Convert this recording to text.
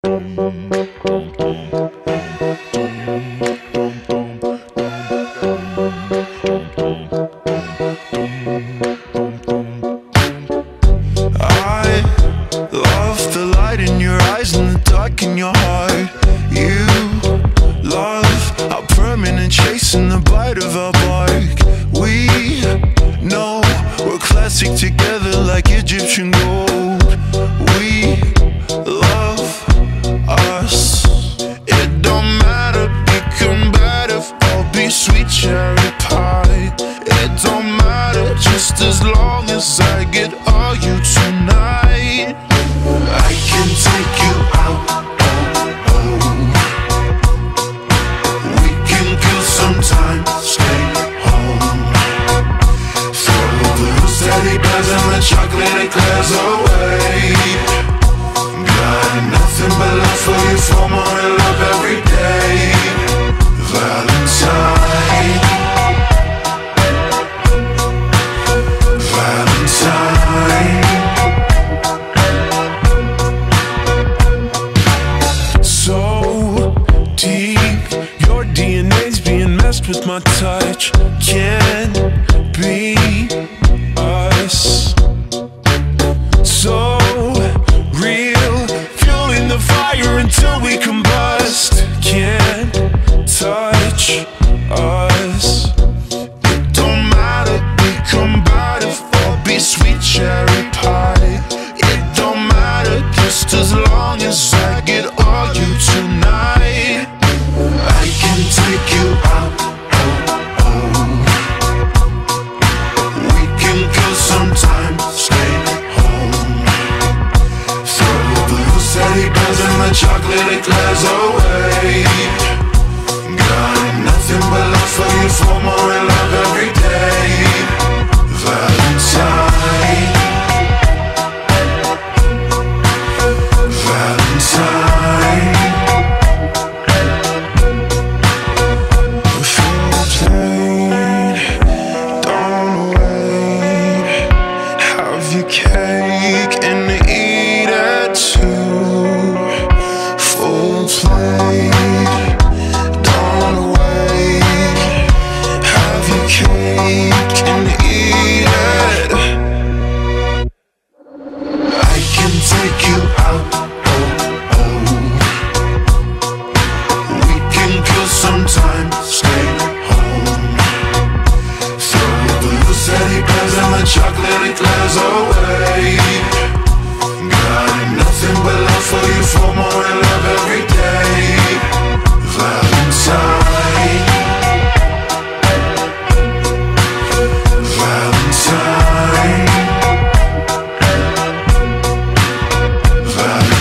In your heart, you love our permanent chasing the bite of our bark. We know we're classic together like Egyptian gold. We love us. It don't matter, be combative or be sweet cherry pie. It don't matter, just as long as I get all you tonight. I can take you out. Time, stay home. Throw the blue steady buzz and the chocolate eclairs away. Got nothing but love for you, for more love every day. Valentine, Valentine. So deep, your DNA's being messed with my touch. Can't be us. So real, fueling the fire until we combust. Can't touch us. It don't matter, be combative or be sweet cherry pie. It don't matter, just as long as I get all you tonight. I can take you out. We can kill some time, stay home. Throw the blue steady buzz and the chocolate eclairs away. Got nothing but love for you, for more love every day. Valentine, Valentine. Cake and eat it too. Full plate, don't wait. Have your cake and eat it. I can take you out. We can kill some time, stay home. Throw the blue steady buzz and the chocolate eclairs away. Got nothing but love for you, for more love every day. Valentine, Valentine, Valentine.